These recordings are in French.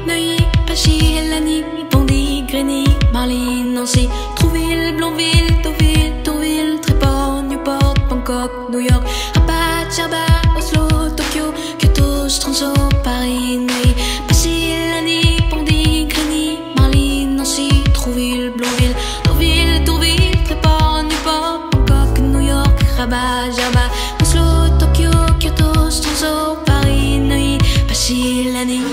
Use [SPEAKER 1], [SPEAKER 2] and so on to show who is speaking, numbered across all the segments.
[SPEAKER 1] Neuilly, Pachy, Lagny, Bondy, Grigny, Marly, Nancy, Trouville, Blonville, Deauville, Tourville, Tréport, Newport, Bangkok, New York, Rabat, Djerba, Oslo, Tokyo, Kyoto, Stronsau, Paris, Neuilly, Pachy, Lagny, Bondy, Grigny, Marly, Nancy, Trouville, Blonville, Deauville, Tourville, Tréport, Newport, Bangkok, New York, Rabat, Djerba, Oslo, Tokyo, Kyoto, Stronsau, Paris, Neuilly, Pachy, Lagny.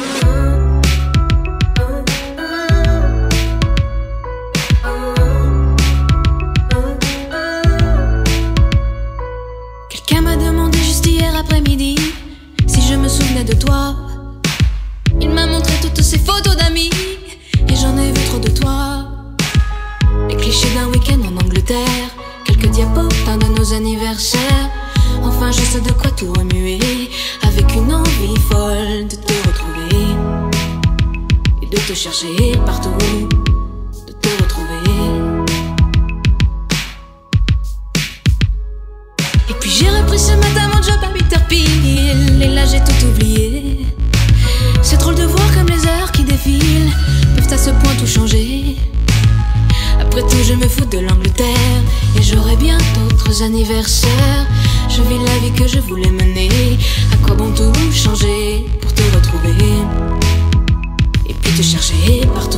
[SPEAKER 1] Quelqu'un m'a demandé juste hier après-midi si je me souvenais de toi. Il m'a montré toutes ces photos d'amis et j'en ai vu trop de toi. Les clichés d'un week-end en Angleterre, quelques diapos d'un de nos anniversaires. Enfin je sais de quoi tout remuer, avec une envie folle de te retrouver et de te chercher partout, de te retrouver. Et puis j'ai repris ce matin mon job à 8h pile, et là j'ai tout oublié. C'est drôle de voir comme les heures qui défilent peuvent à ce point tout changer. Après tout je me fous de l'Angleterre et j'aurai bien d'autres anniversaires. Je vis la vie que je voulais mener, à quoi bon tout changer pour te retrouver et puis te chercher partout.